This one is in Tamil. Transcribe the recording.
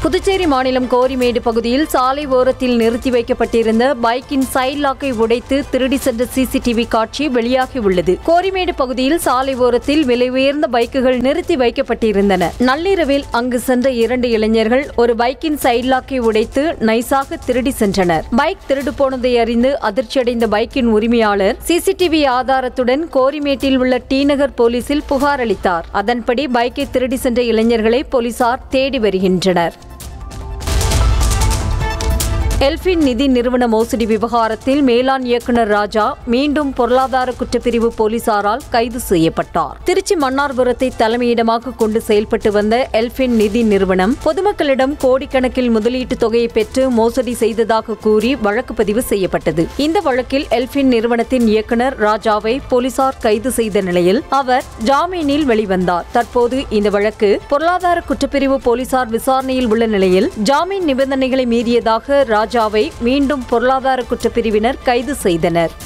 புதுச்சேரி மாநிலம் கோரிமேடு பகுதியில் சாலை ஓரத்தில் நிறுத்தி வைக்கப்பட்டிருந்த பைக்கின் சைட் லாக்கை உடைத்து திருடி சென்ற சிசிடிவி காட்சி வெளியாகியுள்ளது. கோரிமேடு பகுதியில் சாலை ஓரத்தில் விலை உயர்ந்த பைக்குகள் நிறுத்தி வைக்கப்பட்டிருந்தன. நள்ளிரவில் அங்கு சென்ற 2 இளைஞர்கள் ஒரு பைக்கின் சைட் லாக்கை உடைத்து நைசாக திருடி சென்றனர். பைக் திருடு போனதை அறிந்து அதிர்ச்சியடைந்த பைக்கின் உரிமையாளர் சிசிடிவி ஆதாரத்துடன் கோரிமேட்டில் உள்ள டி நகர் போலீசில் புகார் அளித்தார். அதன்படி பைக்கை திருடி சென்ற இளைஞர்களை போலீசார் தேடி வருகின்றனர். எல்பின் நிதி நிறுவன மோசடி விவகாரத்தில் மேலாண் இயக்குநர் ராஜா மீண்டும் பொருளாதார குற்றப்பிரிவு போலீசாரால் கைது செய்யப்பட்டார். திருச்சி மன்னார்புரத்தை தலைமையிடமாக கொண்டு செயல்பட்டு வந்த எல்பின் நிதி நிறுவனம் பொதுமக்களிடம் கோடிக்கணக்கில் முதலீட்டு தொகையை பெற்று மோசடி செய்ததாக கூறி வழக்கு பதிவு செய்யப்பட்டது. இந்த வழக்கில் எல்பின் நிறுவனத்தின் இயக்குநர் ராஜாவை போலீசார் கைது செய்த நிலையில் அவர் ஜாமீனில் வெளிவந்தார். தற்போது இந்த வழக்கு பொருளாதார குற்றப்பிரிவு போலீசார் விசாரணையில் உள்ள நிலையில் ஜாமீன் நிபந்தனைகளை மீறியதாக ராஜாவை மீண்டும் பொருளாதார குற்றப்பிரிவினர் கைது செய்தனர்.